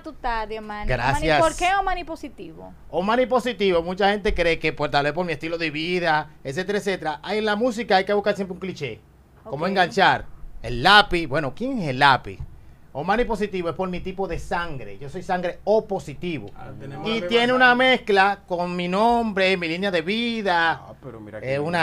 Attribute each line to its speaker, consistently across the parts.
Speaker 1: tú estás, Diomani?
Speaker 2: Gracias.
Speaker 1: ¿Por qué Omani positivo?
Speaker 2: Omani positivo, mucha gente cree que pues, tal vez por mi estilo de vida, etcétera, etcétera. Ahí en la música hay que buscar siempre un cliché. Como enganchar. El lápiz, bueno, ¿quién es el lápiz? Omani positivo es por mi tipo de sangre. Yo soy sangre O positivo. Y tiene una mezcla con mi nombre, mi línea de vida.
Speaker 3: Pero mira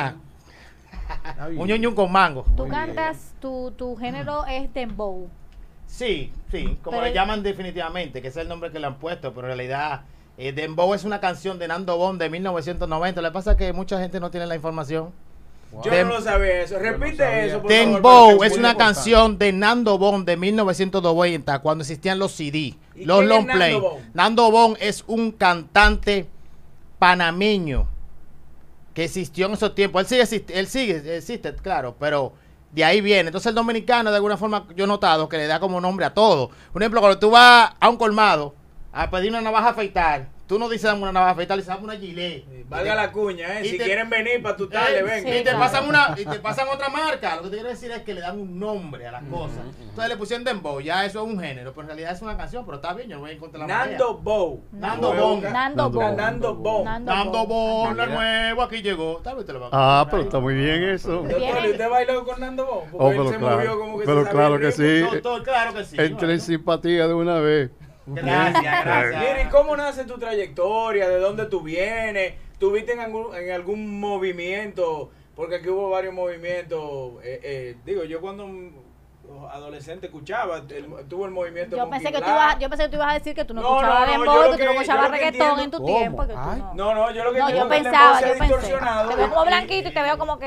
Speaker 2: un ñoño con mango.
Speaker 1: Tú cantas, tu género es dembow.
Speaker 2: Sí, como
Speaker 1: Pero
Speaker 2: le llaman definitivamente, que ese es el nombre que le han puesto, pero en realidad Dembow es una canción de Nando Bon de 1990. Lo que pasa es que mucha gente no tiene la información.
Speaker 4: Yo no lo sabía eso. Repite eso, por favor.
Speaker 2: Dembow es una canción de Nando Bon de 1990, cuando existían los CD, los long play. Nando Bon es un cantante panameño que existió en esos tiempos. Él existe, claro, pero de ahí viene. Entonces el dominicano, de alguna forma, yo he notado que le da como nombre a todo. Por ejemplo, cuando tú vas a un colmado a pedir una navaja a afeitar, tú no dices dame una navaja a afeitar, le dices dame una gilet.
Speaker 4: Valga la cuña, si quieren venir para tu tarde, ven.
Speaker 2: Y te pasan otra marca. Lo que te quiero decir es que le dan un nombre a las cosas. Entonces le pusieron Dembow, ya eso es un género, pero en realidad es una canción, pero está bien, yo no voy a encontrar la
Speaker 4: Nando Bow.
Speaker 2: Nando Bon.
Speaker 4: Nando Bon.
Speaker 2: Nando Bon, la nueva, aquí llegó.
Speaker 3: Pero está muy bien eso.
Speaker 4: Doctor, ¿y usted bailó con Nando Bon?
Speaker 3: Porque él se movió como que pero claro que sí.
Speaker 2: Doctor, claro que sí.
Speaker 3: Entré en simpatía de una vez.
Speaker 2: Gracias.
Speaker 4: Mira, ¿y cómo nace tu trayectoria? ¿De dónde tú vienes? ¿Tuviste en algún movimiento? Porque aquí hubo varios movimientos. Digo, yo cuando adolescente escuchaba, tuvo el movimiento.
Speaker 1: Yo pensé que tú ibas a decir que tú no escuchabas dembow, que tú no escuchabas reggaetón en tu tiempo.
Speaker 4: No, yo lo que
Speaker 1: yo pensaba, te veo como blanquito y te veo como que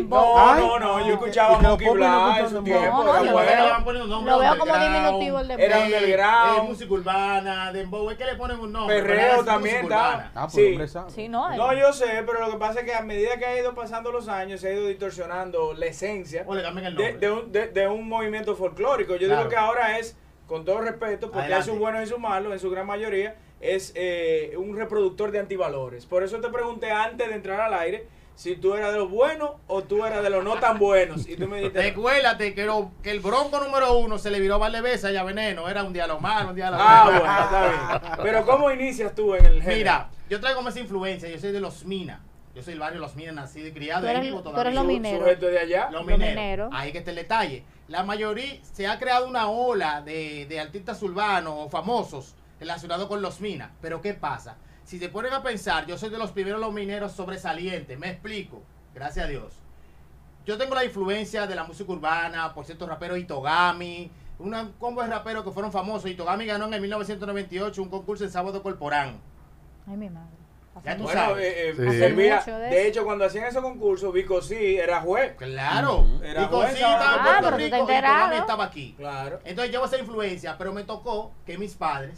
Speaker 4: yo escuchaba Monkey Black en su tiempo.
Speaker 1: Lo veo como diminutivo el dembow.
Speaker 4: Era underground,
Speaker 2: música urbana, dembow, es que le ponen un nombre.
Speaker 4: Perreo también está.
Speaker 1: Sí, no,
Speaker 4: yo sé, pero lo que pasa es que a medida que ha ido pasando los años se ha ido distorsionando la esencia de un movimiento folclórico. Yo digo que ahora es, con todo respeto, porque hay sus buenos y sus malos, en su gran mayoría, es un reproductor de antivalores. Por eso te pregunté antes de entrar al aire si tú eras de los buenos o tú eras de los no tan buenos. Y tú me dijiste...
Speaker 2: Recuérdate que el bronco número 1 se le viró Valdebesa y a Veneno. Era un día lo malo, un día lo
Speaker 4: bueno, está bien. Pero ¿cómo inicias tú en el género?
Speaker 2: Mira, yo traigo como esa influencia. Yo soy de Los Minas. Yo soy del barrio Los Minas, nacido y criado.
Speaker 1: Tú eres los mineros.
Speaker 4: ¿Sujeto de allá?
Speaker 2: Los mineros. Ahí que está el detalle. La mayoría, se ha creado una ola de artistas urbanos o famosos relacionados con Los Minas. Pero ¿qué pasa? Si se ponen a pensar, yo soy de los primeros los mineros sobresalientes. Me explico. Gracias a Dios. Yo tengo la influencia de la música urbana, por cierto, rapero Itogami, un combo de raperos que fueron famosos. Itogami ganó en el 1998 un concurso en Sábado Corporán.
Speaker 1: Ay, mi madre.
Speaker 2: Ya tú sabes.
Speaker 4: De hecho, cuando hacían esos concursos, Vico sí era juez.
Speaker 2: Claro.
Speaker 4: Vico
Speaker 2: sí estaba en Puerto Rico y Itogami estaba aquí.
Speaker 4: Claro.
Speaker 2: Entonces llevo esa influencia, pero me tocó que mis padres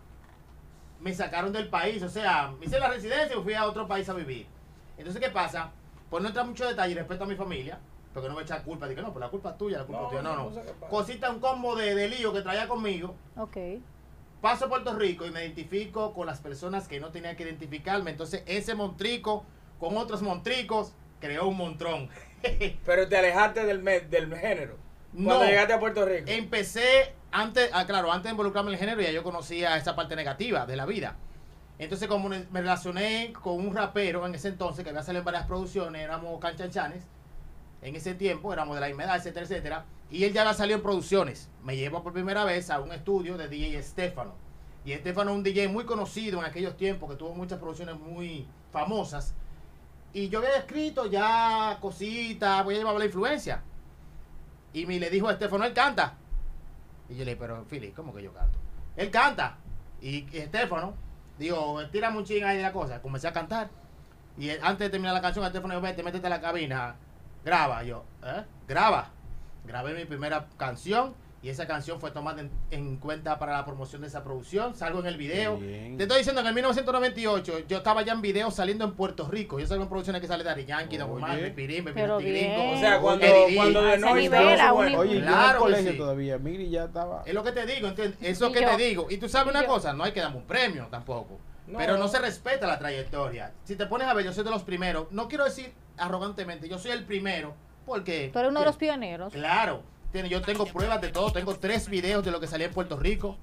Speaker 2: me sacaron del país. O sea, me hice la residencia y fui a otro país a vivir. Entonces, ¿qué pasa? Por no entrar mucho detalle respecto a mi familia, porque no me echan culpa. Dije, no, pues la culpa es tuya, la culpa es tuya. No. Cosita, un combo de lío que traía conmigo.
Speaker 1: Ok.
Speaker 2: Paso a Puerto Rico y me identifico con las personas que no tenía que identificarme. Entonces, ese montrico con otros montricos creó un montrón.
Speaker 4: Pero te alejaste del género. Cuando llegaste a Puerto Rico.
Speaker 2: Empecé antes de involucrarme en el género, ya yo conocía esa parte negativa de la vida. Entonces, como me relacioné con un rapero en ese entonces, que había salido en varias producciones, éramos canchanchanes, en ese tiempo, éramos de la misma edad, etcétera, etcétera, y él ya había salido en producciones. Me llevó por primera vez a un estudio de DJ Estefano. Y Estefano es un DJ muy conocido en aquellos tiempos, que tuvo muchas producciones muy famosas. Y yo había escrito ya cositas, voy a llevar la influencia. Y me le dijo a Estefano, él canta. Y yo le dije, pero Philly, ¿cómo que yo canto? Él canta. Y Estefano, digo, tírame un ching ahí de la cosa. Comencé a cantar. Y antes de terminar la canción, Estefano dijo, vete, métete a la cabina, graba. Yo, graba. Grabé mi primera canción. Y esa canción fue tomada en cuenta para la promoción de esa producción. Salgo en el video. Te estoy diciendo que en 1998 yo estaba ya en video saliendo en Puerto Rico. Yo salgo en producciones que sale Daddy Yankee, Don Omar, Pirín, Tigringo.
Speaker 4: O sea, cuando de no estaba
Speaker 3: bueno. Oye,
Speaker 2: claro
Speaker 3: en el colegio todavía. Miri ya estaba.
Speaker 2: Es lo que te digo, ¿entiendes? Eso que te digo. Y tú sabes una cosa, no hay que darme un premio tampoco. Pero no se respeta la trayectoria. Si te pones a ver, yo soy de los primeros. No quiero decir arrogantemente, yo soy el primero. Porque.
Speaker 1: Tú eres uno de los pioneros.
Speaker 2: Claro. Yo tengo pruebas de todo, tengo 3 videos de lo que salía en Puerto Rico.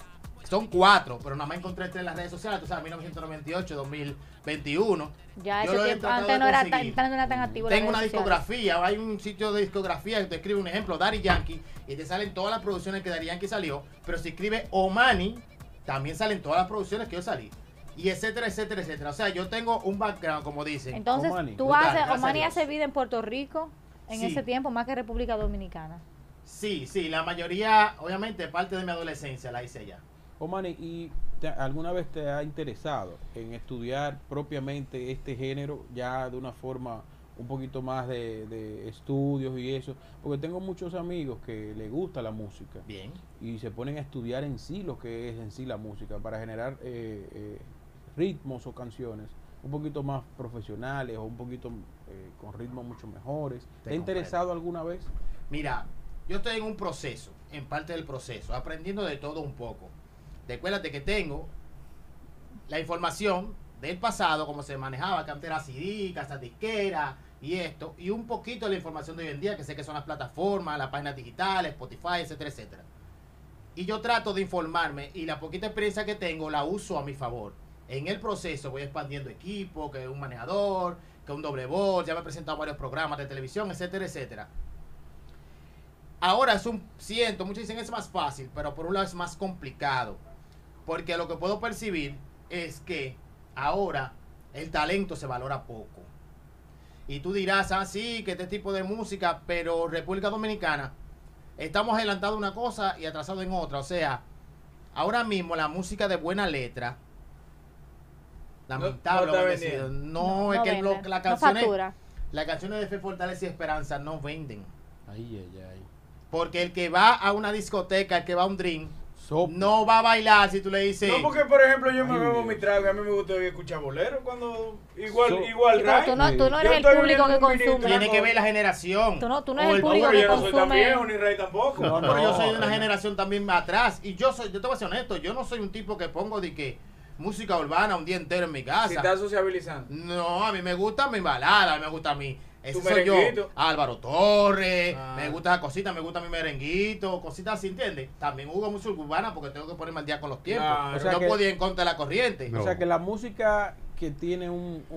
Speaker 2: Son 4, pero nada más encontré 3 en las redes sociales, tú sabes, 1998, 2021.
Speaker 1: Ya ese tiempo, antes no era tan activo.
Speaker 2: Tengo una discografía, hay un sitio de discografía que te escribe un ejemplo, Daddy Yankee, y te salen todas las producciones que Daddy Yankee salió, pero si escribe Omani, también salen todas las producciones que yo salí. Y etcétera, etcétera, etcétera. O sea, yo tengo un background, como dicen.
Speaker 1: Entonces,
Speaker 3: Omani.
Speaker 1: Omani hace vida en Puerto Rico en
Speaker 2: Sí.
Speaker 1: ese tiempo, más que República Dominicana.
Speaker 2: Sí, la mayoría, obviamente, parte de mi adolescencia la hice allá.
Speaker 3: Omani, ¿y alguna vez te ha interesado en estudiar propiamente este género ya de una forma un poquito más de estudios y eso? Porque tengo muchos amigos que les gusta la música.
Speaker 2: Bien.
Speaker 3: Y se ponen a estudiar en sí lo que es en sí la música para generar ritmos o canciones un poquito más profesionales o un poquito con ritmos mucho mejores. ¿Te ha interesado alguna vez?
Speaker 2: Mira, yo estoy en un proceso, en parte del proceso, aprendiendo de todo un poco. Recuérdate que tengo la información del pasado, cómo se manejaba, que antes era CD, casa disquera y esto, y un poquito de la información de hoy en día, que sé que son las plataformas, las páginas digitales, Spotify, etcétera, etcétera. Y yo trato de informarme y la poquita experiencia que tengo la uso a mi favor. En el proceso voy expandiendo equipo, que un manejador, que un doble voz, ya me he presentado en varios programas de televisión, etcétera, etcétera. Ahora muchos dicen es más fácil, pero por un lado es más complicado. Porque lo que puedo percibir es que ahora el talento se valora poco. Y tú dirás, sí, que este tipo de música, pero República Dominicana, estamos adelantados en una cosa y atrasados en otra. O sea, ahora mismo la música de buena letra, lamentablemente, no es que las canciones de Fe, Fortaleza y Esperanza no venden.
Speaker 3: Ay.
Speaker 2: Porque el que va a una discoteca, el que va a un drink, no va a bailar si tú le dices.
Speaker 4: No, porque por ejemplo yo me bebo mi trago y a mí me gusta escuchar bolero cuando igual
Speaker 1: Tú no eres el público que consume.
Speaker 2: Tiene que ver la generación.
Speaker 1: Tú no eres el público que
Speaker 4: consume. Yo no soy tan
Speaker 1: consume.
Speaker 4: viejo ni rey tampoco.
Speaker 2: No, pero yo soy de una generación también atrás. Y yo te voy a ser honesto, yo no soy un tipo que pongo de que música urbana un día entero en mi casa.
Speaker 4: Si estás sociabilizando.
Speaker 2: No, a mí me gusta mi balada, me gusta mi. Ese soy yo,
Speaker 4: merenguito.
Speaker 2: Álvaro Torres, me gusta esa cosita, me gusta mi merenguito, cositas así, ¿entiendes? También hubo música urbana porque tengo que ponerme al día con los tiempos.
Speaker 4: Claro.
Speaker 2: O sea, no podía ir en contra de la corriente.
Speaker 3: O sea que la música que tiene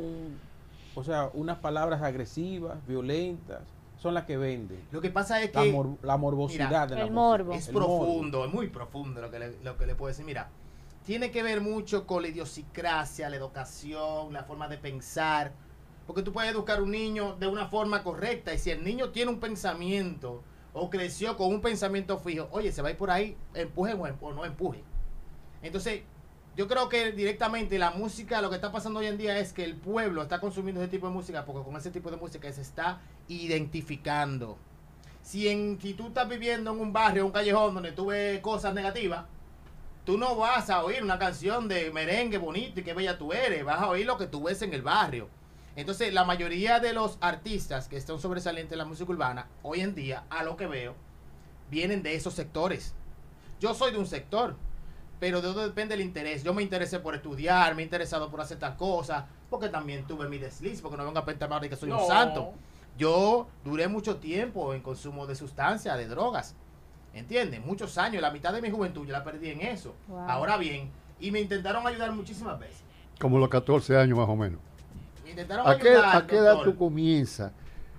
Speaker 3: o sea, unas palabras agresivas, violentas, son las que venden.
Speaker 2: Lo que pasa es que
Speaker 3: La morbosidad
Speaker 2: mira,
Speaker 3: de la
Speaker 1: el
Speaker 3: música.
Speaker 1: morbo.
Speaker 2: es
Speaker 3: El
Speaker 2: profundo,
Speaker 3: morbo.
Speaker 2: es muy profundo lo que le puedo decir. Mira, tiene que ver mucho con la idiosincrasia, la educación, la forma de pensar. Porque tú puedes educar a un niño de una forma correcta y si el niño tiene un pensamiento o creció con un pensamiento fijo, oye, se va a ir por ahí, empuje o no empuje. Entonces, yo creo que directamente la música, lo que está pasando hoy en día es que el pueblo está consumiendo ese tipo de música porque con ese tipo de música se está identificando. Si tú estás viviendo en un barrio, un callejón donde tú ves cosas negativas, tú no vas a oír una canción de merengue bonito y qué bella tú eres, vas a oír lo que tú ves en el barrio. Entonces, la mayoría de los artistas que están sobresalientes en la música urbana, hoy en día, a lo que veo, vienen de esos sectores. Yo soy de un sector, pero de todo depende el interés. Yo me interesé por estudiar, me he interesado por hacer tal cosa, porque también tuve mi desliz, porque no vengo a pensar de que soy un santo. Yo duré mucho tiempo en consumo de sustancias, de drogas, ¿entiendes? Muchos años, la mitad de mi juventud yo la perdí en eso.
Speaker 1: Wow.
Speaker 2: Ahora bien, y me intentaron ayudar muchísimas veces.
Speaker 3: Como los 14 años más o menos.
Speaker 2: Me intentaron
Speaker 3: ¿A qué edad
Speaker 2: doctor.
Speaker 3: tú comienzas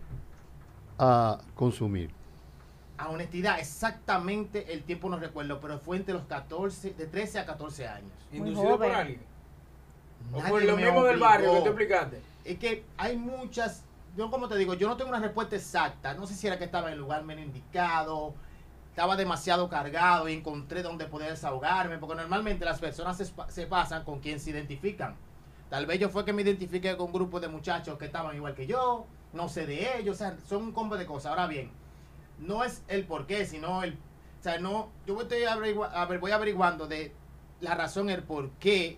Speaker 3: a consumir?
Speaker 2: A honestidad, exactamente el tiempo no recuerdo, pero fue entre los 13 a 14 años.
Speaker 4: ¿Inducido por alguien? ¿O
Speaker 2: Nadie
Speaker 4: por lo
Speaker 2: me
Speaker 4: mismo del barrio que
Speaker 2: obligó.
Speaker 4: tú explicaste?
Speaker 2: Es que hay muchas, yo como te digo, yo no tengo una respuesta exacta. No sé si era que estaba en el lugar menos indicado, estaba demasiado cargado y encontré donde poder desahogarme, porque normalmente las personas se pasan con quien se identifican. Tal vez yo fue que me identifiqué con un grupo de muchachos que estaban igual que yo, no sé de ellos, o sea, son un combo de cosas. Ahora bien, no es el por qué, sino el, o sea, no, yo voy averiguando de la razón, el por qué,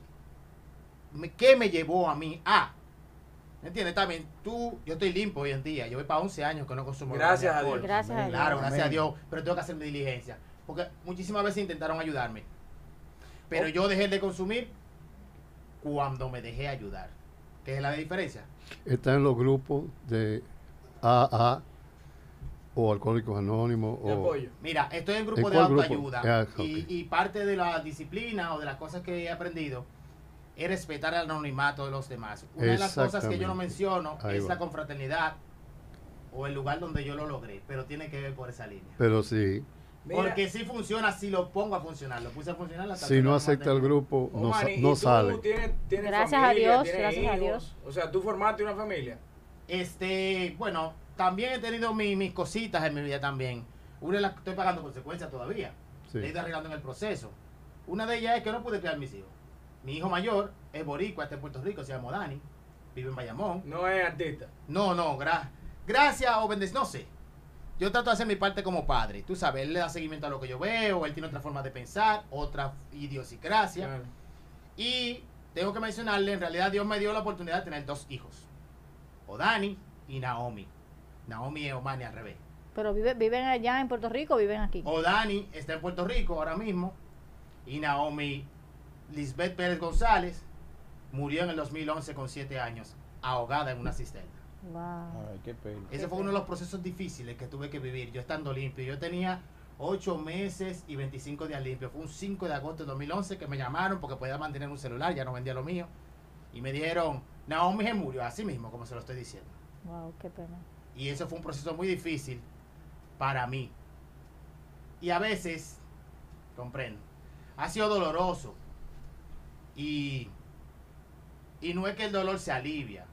Speaker 2: qué me llevó a mí a, ¿me entiendes? También yo estoy limpio hoy en día, yo voy para 11 años que no consumo
Speaker 4: Gracias a
Speaker 2: alcohol.
Speaker 4: Dios.
Speaker 1: Gracias a Dios.
Speaker 2: Claro, gracias a
Speaker 3: Amén.
Speaker 2: Dios, pero tengo que hacer mi diligencia, porque muchísimas veces intentaron ayudarme, pero yo dejé de consumir cuando me dejé ayudar. ¿Qué es la diferencia?
Speaker 3: Están en los grupos de AA,
Speaker 5: o Alcohólicos Anónimos. O...
Speaker 2: Mira, estoy en grupo de autoayuda y parte de la disciplina o de las cosas que he aprendido es respetar el anonimato de los demás. Una de las cosas que yo no menciono es la confraternidad o el lugar donde yo lo logré, pero tiene que ver por esa línea.
Speaker 5: Pero sí.
Speaker 2: Porque si funciona, si lo pongo a funcionar, lo puse a funcionar. Hasta
Speaker 5: si no acepta el grupo, no sale.
Speaker 4: ¿Tienes
Speaker 1: gracias
Speaker 4: familia,
Speaker 1: a Dios, gracias a Dios.
Speaker 4: O sea, ¿tú formaste una familia?
Speaker 2: Bueno, también he tenido mis cositas en mi vida también. Una de las que estoy pagando consecuencias todavía. Sí. He ido arreglando en el proceso. Una de ellas es que no pude criar mis hijos. Mi hijo mayor es boricua, está en Puerto Rico, se llama Dani, vive en Bayamón.
Speaker 4: No es artista.
Speaker 2: No, gracias o bendición, no sé. Yo trato de hacer mi parte como padre. Tú sabes, él le da seguimiento a lo que yo veo, él tiene otra forma de pensar, otra idiosincrasia. Claro. Y tengo que mencionarle, en realidad Dios me dio la oportunidad de tener 2 hijos. Odani y Naomi. Naomi y Omani al revés.
Speaker 1: Pero viven allá en Puerto Rico o viven aquí.
Speaker 2: Odani está en Puerto Rico ahora mismo. Y Naomi, Lisbeth Pérez González, murió en el 2011 con 7 años, ahogada en una cisterna.
Speaker 1: Wow.
Speaker 3: Ay, qué pena.
Speaker 2: Ese fue uno de los procesos difíciles que tuve que vivir, yo estando limpio. Yo tenía 8 meses y 25 días limpio. Fue un 5 de agosto de 2011 que me llamaron porque podía mantener un celular, ya no vendía lo mío. Y me dijeron, Naomi se murió, así mismo, como se lo estoy diciendo.
Speaker 1: Wow, qué pena.
Speaker 2: Y eso fue un proceso muy difícil para mí. Y a veces, comprendo, ha sido doloroso. Y no es que el dolor se alivia.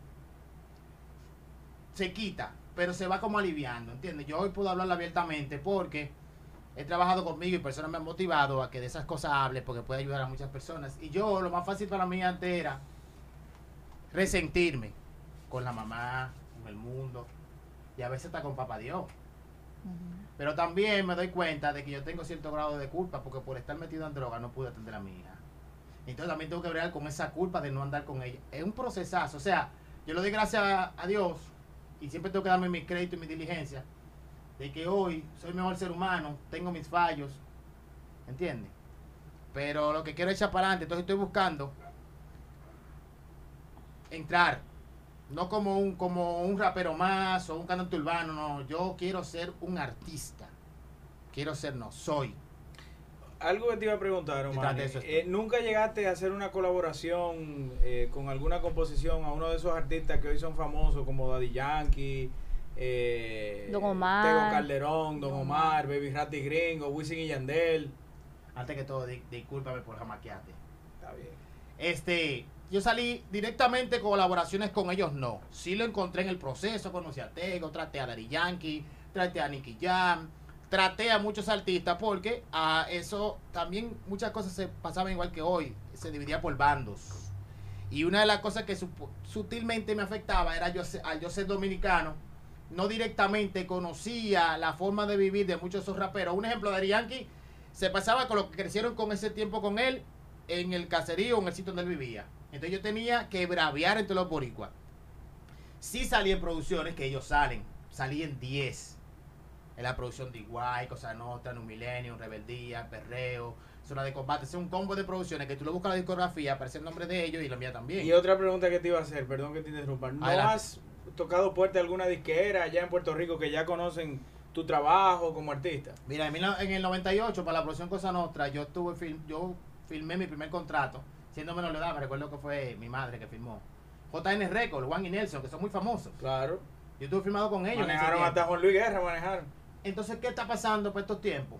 Speaker 2: Se quita, pero se va como aliviando, ¿entiendes? Yo hoy puedo hablar abiertamente porque he trabajado conmigo y personas me han motivado a que de esas cosas hable porque puede ayudar a muchas personas. Y yo, lo más fácil para mí antes era resentirme con la mamá, con el mundo y a veces hasta con papá Dios. Pero también me doy cuenta de que yo tengo cierto grado de culpa porque por estar metido en droga no pude atender a mi hija. Entonces también tengo que bregar con esa culpa de no andar con ella. Es un procesazo, o sea, yo le doy gracias a Dios y siempre tengo que darme mi crédito y mi diligencia de que hoy soy mejor ser humano, tengo mis fallos, ¿entiendes? Pero lo que quiero es echar para adelante, entonces estoy buscando entrar, no como un rapero más o un cantante urbano, no, yo quiero ser un artista, soy.
Speaker 4: Algo que te iba a preguntar, Omar, ¿nunca llegaste a hacer una colaboración con alguna composición a uno de esos artistas que hoy son famosos como Daddy Yankee,
Speaker 1: Don Omar,
Speaker 4: Tego Calderón, Don Omar, Baby Ratty Gringo, Wisin y Yandel?
Speaker 2: Antes que todo, discúlpame por jamaquearte.
Speaker 4: Está bien.
Speaker 2: Yo salí directamente colaboraciones con ellos, no. Sí lo encontré en el proceso, conocí a Tego, traté a Daddy Yankee, traté a Nicky Jam, traté a muchos artistas porque a eso también muchas cosas se pasaban igual que hoy, se dividía por bandos. Y una de las cosas que sutilmente me afectaba era al yo ser dominicano, no directamente conocía la forma de vivir de muchos de esos raperos. Un ejemplo, Daddy Yankee se pasaba con los que crecieron con ese tiempo con él en el caserío, en el sitio donde él vivía. Entonces yo tenía que braviar entre los boricuas. Sí salí en producciones que ellos salí en 10. En la producción de Iguay, Cosa Nostra, Un Milenio, Rebeldía, Perreo, Zona de Combate. Es un combo de producciones que tú lo buscas en la discografía, aparece el nombre de ellos y la mía también.
Speaker 4: Y otra pregunta que te iba a hacer, perdón que te interrumpa. ¿No has tocado puerta alguna disquera allá en Puerto Rico que ya conocen tu trabajo como artista?
Speaker 2: Mira, en el 98, para la producción Cosa Nostra, yo filmé mi primer contrato, siendo menor de edad, me recuerdo que fue mi madre que filmó. JN Records, Juan y Nelson, que son muy famosos.
Speaker 4: Claro.
Speaker 2: Yo estuve filmado con ellos.
Speaker 4: Manejaron hasta Juan Luis Guerra, manejaron.
Speaker 2: Entonces, ¿qué está pasando por estos tiempos?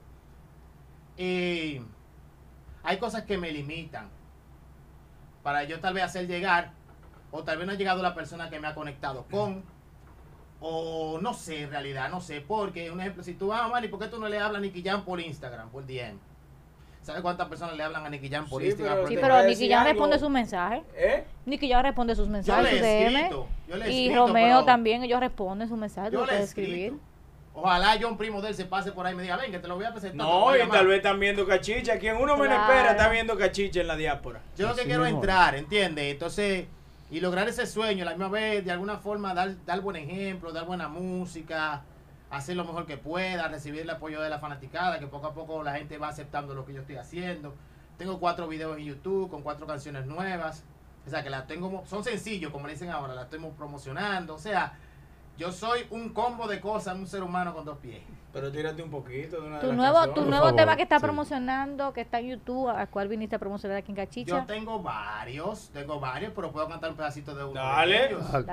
Speaker 2: Hay cosas que me limitan para yo tal vez hacer llegar, o tal vez no ha llegado la persona que me ha conectado con, o no sé, en realidad, no sé, porque, un ejemplo, si tú vas a Mari, ¿por qué tú no le hablas a Nicky Jam por Instagram, por DM? ¿Sabes cuántas personas le hablan a Nicky Jam por Instagram?
Speaker 1: Sí, pero Nicky Jam responde sus mensajes. Nicky Jam responde sus mensajes, sus DM. Y Romeo también, ellos responden sus mensajes, tú puedes escribir.
Speaker 2: Ojalá yo, un primo de él, se pase por ahí y me diga, ven, que te lo voy a presentar.
Speaker 4: No, y tal vez están viendo cachicha. Quien uno menos espera está viendo cachicha en la diáspora.
Speaker 2: Yo lo que quiero es entrar, ¿entiendes? Entonces, y lograr ese sueño, a la misma vez, de alguna forma, dar buen ejemplo, dar buena música, hacer lo mejor que pueda, recibir el apoyo de la fanaticada, que poco a poco la gente va aceptando lo que yo estoy haciendo. Tengo 4 videos en YouTube con 4 canciones nuevas. O sea, que las tengo, son sencillos, como le dicen ahora, las estoy promocionando. O sea, Yo soy un combo de cosas, un ser humano con 2 pies.
Speaker 4: Pero tírate un poquito de una
Speaker 1: tu nuevo tema que está promocionando, que está en YouTube, ¿a cuál viniste a promocionar aquí en Cachicha?
Speaker 2: Yo tengo varios, pero puedo cantar un pedacito de uno.
Speaker 4: Dale.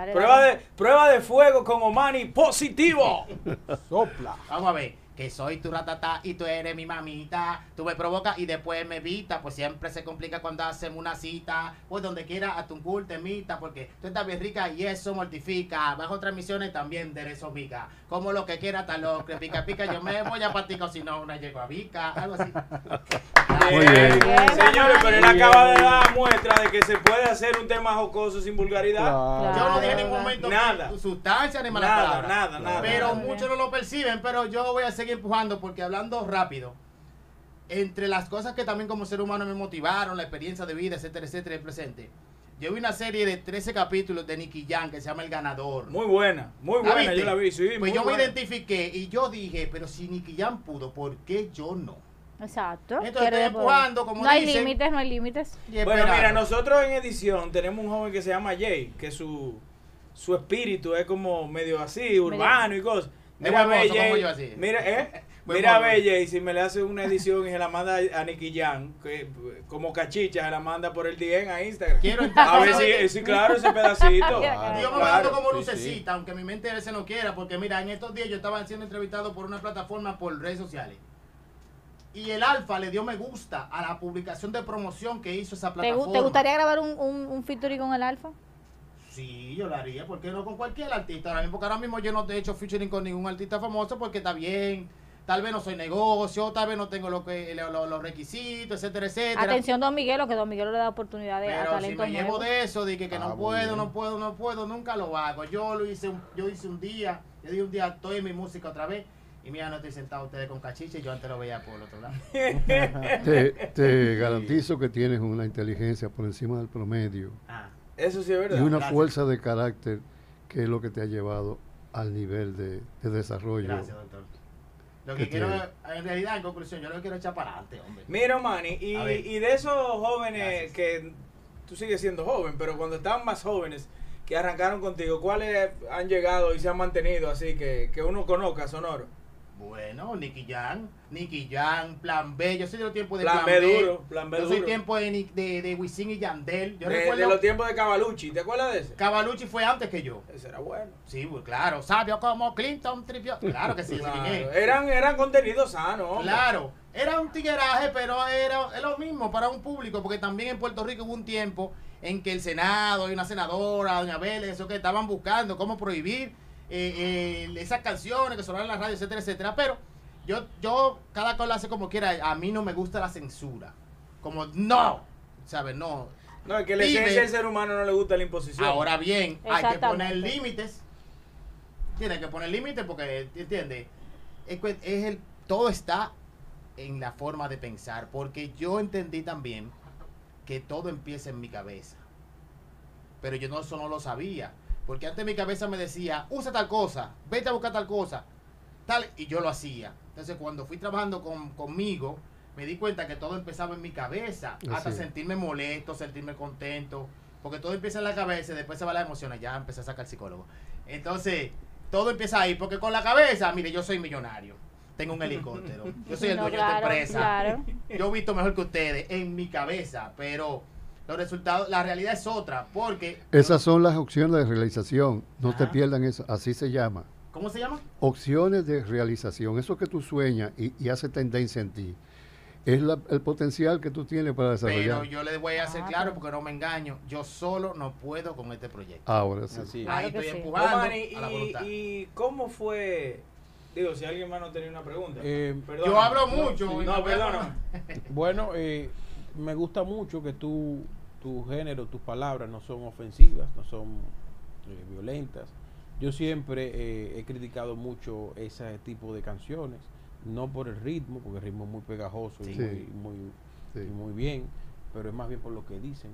Speaker 4: Prueba de fuego con Omani positivo.
Speaker 3: Sopla.
Speaker 2: Vamos a ver. Que soy tu ratata y tú eres mi mamita. Tú me provocas y después me evitas. Pues siempre se complica cuando hacemos una cita. Pues donde quiera a tu cul te imita. Porque tú estás bien rica y eso mortifica. Bajo transmisiones también de eso mica. Como lo que quiera, tal lo que pica pica. Yo me voy a patico si no llego a Vica. Algo así.
Speaker 4: Muy bien. Señores, pero él acaba de dar muestra de que se puede hacer un tema jocoso sin vulgaridad.
Speaker 2: Claro. Yo no dije en ningún momento
Speaker 4: nada.
Speaker 2: Sustancia ni malas palabras.
Speaker 4: Nada.
Speaker 2: Pero muchos no lo perciben. Pero yo voy a seguir empujando porque hablando rápido, entre las cosas que también como ser humano me motivaron, la experiencia de vida, etcétera, el presente. Yo vi una serie de 13 capítulos de Nicky Jam que se llama El Ganador.
Speaker 4: Muy buena, yo la vi, sí.
Speaker 2: Pues yo me identifiqué y yo dije, pero si Nicky Jam pudo, ¿por qué yo no?
Speaker 1: Exacto.
Speaker 2: Entonces estoy empujando, como
Speaker 1: no
Speaker 2: dicen.
Speaker 1: No hay límites.
Speaker 4: Bueno, mira, nosotros en edición tenemos un joven que se llama Jay, que su espíritu es como medio así, urbano y cosas. Mira a BJ, mira a BJ, si me le hace una edición y se la manda a Nicky Jam, que como cachicha se la manda por el DM a Instagram. A ver si claro, ese pedacito.
Speaker 2: Yo me mando como lucecita, aunque mi mente a veces no quiera, porque mira, en estos días yo estaba siendo entrevistado por una plataforma por redes sociales. Y el Alfa le dio me gusta a la publicación de promoción que hizo esa plataforma.
Speaker 1: ¿Te gustaría grabar un featuring con el Alfa?
Speaker 2: Sí, yo lo haría, ¿por qué no con cualquier artista? Ahora mismo, porque ahora mismo yo no he hecho featuring con ningún artista famoso porque está bien, tal vez no soy negocio, tal vez no tengo los requisitos, etcétera, etcétera.
Speaker 1: Atención Don Miguelo, que Don Miguelo le da oportunidad de
Speaker 2: a talento. Pero si me
Speaker 1: nuevo.
Speaker 2: llevo de eso, de que no puedo, nunca lo hago. Yo hice un día, estoy en mi música otra vez. Y mira, no estoy sentado ustedes con cachiche, yo antes lo veía por el otro lado.
Speaker 5: Te garantizo que tienes una inteligencia por encima del promedio.
Speaker 4: Eso sí es verdad.
Speaker 5: Y una fuerza de carácter que es lo que te ha llevado al nivel de desarrollo.
Speaker 2: Gracias, doctor. Lo que quiero, en realidad, en conclusión, yo lo quiero echar para adelante, hombre.
Speaker 4: Mira, Manny, y de esos jóvenes que tú sigues siendo joven, pero cuando estaban más jóvenes, que arrancaron contigo, ¿cuáles han llegado y se han mantenido así que uno conozca sonoro?
Speaker 2: Bueno, Nicky Jam, Plan B. Yo soy de los tiempos de
Speaker 4: Plan B duro.
Speaker 2: Yo soy tiempo de Wisin y Yandel. Yo
Speaker 4: recuerdo de los tiempos de Cavalucci. ¿Te acuerdas de ese?
Speaker 2: Cavalucci fue antes que yo.
Speaker 4: Ese era bueno.
Speaker 2: Sí, pues claro. Sabio como Clinton Tripio. Claro que sí.
Speaker 4: Claro. Eran contenidos sanos.
Speaker 2: Claro. Era un tigueraje, pero es lo mismo para un público. Porque también en Puerto Rico hubo un tiempo en que el Senado y una senadora, doña Vélez, eso que estaban buscando cómo prohibir esas canciones que sonaban en la radio, etcétera, etcétera. Pero yo cada cual lo hace como quiera. A mí no me gusta la censura. Como no, ¿sabes? No,
Speaker 4: es que la esencia del ser humano no le gusta la imposición.
Speaker 2: Ahora bien, hay que poner límites. Tiene que poner límites porque, ¿entiendes? Todo está en la forma de pensar. Porque yo entendí también que todo empieza en mi cabeza. Pero yo eso no lo sabía. Porque antes mi cabeza me decía, usa tal cosa, vete a buscar tal cosa, tal, y yo lo hacía. Entonces cuando fui trabajando conmigo, me di cuenta que todo empezaba en mi cabeza, hasta sentirme molesto, sentirme contento, porque todo empieza en la cabeza y después se va a las emociones, ya empecé a sacar el psicólogo. Entonces, todo empieza ahí, porque con la cabeza, mire, yo soy millonario, tengo un helicóptero, yo soy el dueño de esta empresa, yo he visto mejor que ustedes en mi cabeza, pero los resultados, la realidad es otra, porque...
Speaker 5: Esas son las opciones de realización, no te pierdan eso, así se llama.
Speaker 2: ¿Cómo se llama?
Speaker 5: Opciones de realización, eso que tú sueñas y hace tendencia en ti, es el potencial que tú tienes para desarrollar.
Speaker 2: Pero yo les voy a hacer claro, porque no me engaño, yo solo no puedo con este proyecto.
Speaker 5: Ahora sí.
Speaker 2: Ahí estoy empujando a la voluntad.
Speaker 4: ¿Y cómo fue...? Digo, si alguien más no tenía una pregunta.
Speaker 2: Yo hablo mucho.
Speaker 4: No, perdóname.
Speaker 3: Bueno, me gusta mucho que tu género, tus palabras no son ofensivas, no son violentas. Yo siempre he criticado mucho ese tipo de canciones, no por el ritmo, porque el ritmo es muy pegajoso y muy bien, pero es más bien por lo que dicen.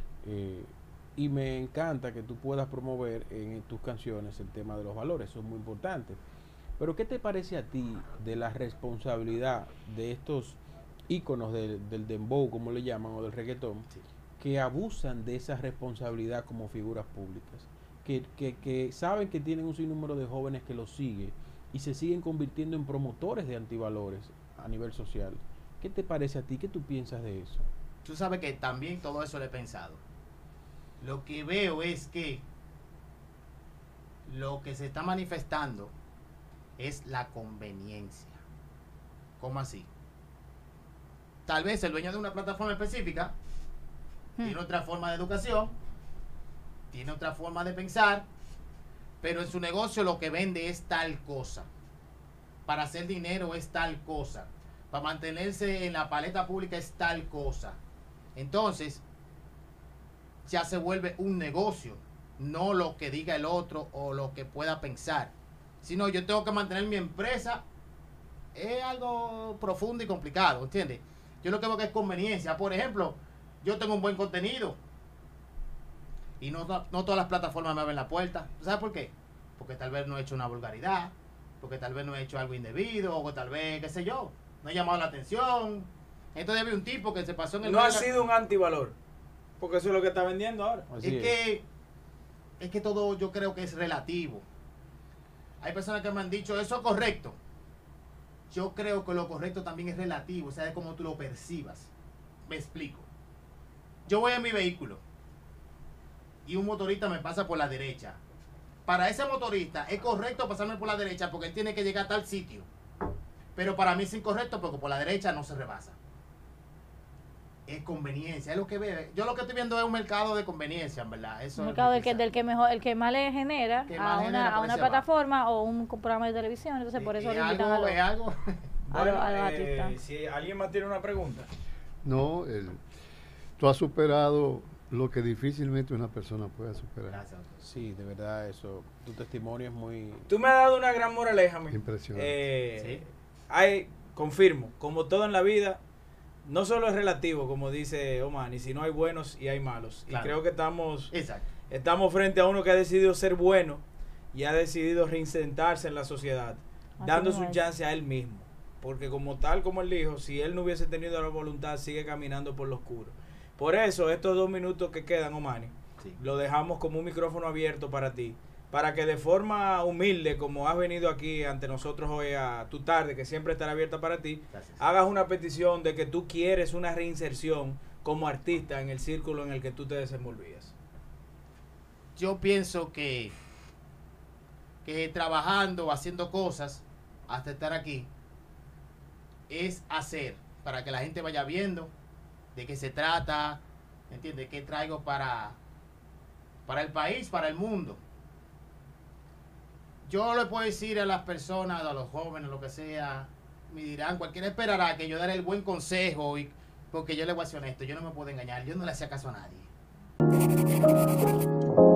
Speaker 3: Y me encanta que tú puedas promover en tus canciones el tema de los valores, eso es muy importante. Pero ¿qué te parece a ti de la responsabilidad de estos íconos del dembow, como le llaman, o del reggaetón, que abusan de esa responsabilidad como figuras públicas? que saben que tienen un sinnúmero de jóvenes que los siguen y se siguen convirtiendo en promotores de antivalores a nivel social. ¿Qué te parece a ti? ¿Qué tú piensas de eso?
Speaker 2: Tú sabes que también todo eso lo he pensado. Lo que veo es que lo que se está manifestando es la conveniencia. ¿Cómo así? Tal vez el dueño de una plataforma específica tiene otra forma de educación, tiene otra forma de pensar, pero en su negocio lo que vende es tal cosa. Para hacer dinero es tal cosa. Para mantenerse en la paleta pública es tal cosa. Entonces, ya se vuelve un negocio, no lo que diga el otro o lo que pueda pensar. Sino yo tengo que mantener mi empresa. Es algo profundo y complicado, ¿entiendes? Yo lo que veo que es conveniencia. Por ejemplo, yo tengo un buen contenido y no todas las plataformas me abren la puerta. ¿Sabes por qué? Porque tal vez no he hecho una vulgaridad, porque tal vez no he hecho algo indebido, o tal vez, qué sé yo, no he llamado la atención. Entonces había un tipo que se pasó en el...
Speaker 4: No ha sido un antivalor, porque eso es lo que está vendiendo ahora.
Speaker 2: Es que todo yo creo que es relativo. Hay personas que me han dicho, eso es correcto. Yo creo que lo correcto también es relativo, o sea, de cómo tú lo percibas. Me explico. Yo voy en mi vehículo y un motorista me pasa por la derecha. Para ese motorista es correcto pasarme por la derecha porque él tiene que llegar a tal sitio. Pero para mí es incorrecto porque por la derecha no se rebasa. Es conveniencia, es lo que ve. Yo lo que estoy viendo es un mercado de conveniencia, en verdad. Eso
Speaker 1: un mercado del que mejor, el que más le genera a una plataforma o un programa de televisión. Entonces por eso le invitan a los
Speaker 4: artistas. Si alguien más tiene una pregunta.
Speaker 5: No, tú has superado lo que difícilmente una persona puede superar.
Speaker 2: Gracias.
Speaker 3: Sí, de verdad, eso. Tu testimonio es muy...
Speaker 4: Tú me has dado una gran moraleja, amigo.
Speaker 5: Impresionante.
Speaker 4: Confirmo, como todo en la vida, no solo es relativo, como dice Omani, sino hay buenos y hay malos. Claro. Y creo que estamos frente a uno que ha decidido ser bueno y ha decidido reinsertarse en la sociedad, dando su chance a él mismo. Porque como él dijo, si él no hubiese tenido la voluntad, sigue caminando por lo oscuro. Por eso, estos 2 minutos que quedan, Omani, lo dejamos como un micrófono abierto para ti, para que de forma humilde, como has venido aquí ante nosotros hoy a tu tarde, que siempre estará abierta para ti, hagas una petición de que tú quieres una reinserción como artista en el círculo en el que tú te desenvolvías.
Speaker 2: Yo pienso que trabajando, haciendo cosas, hasta estar aquí, es hacer, para que la gente vaya viendo de qué se trata, ¿entiendes? ¿Qué traigo para el país, para el mundo? Yo le puedo decir a las personas, a los jóvenes, lo que sea, me dirán, cualquiera esperará que yo daré el buen consejo, porque yo le voy a ser honesto, yo no me puedo engañar, yo no le hacía caso a nadie.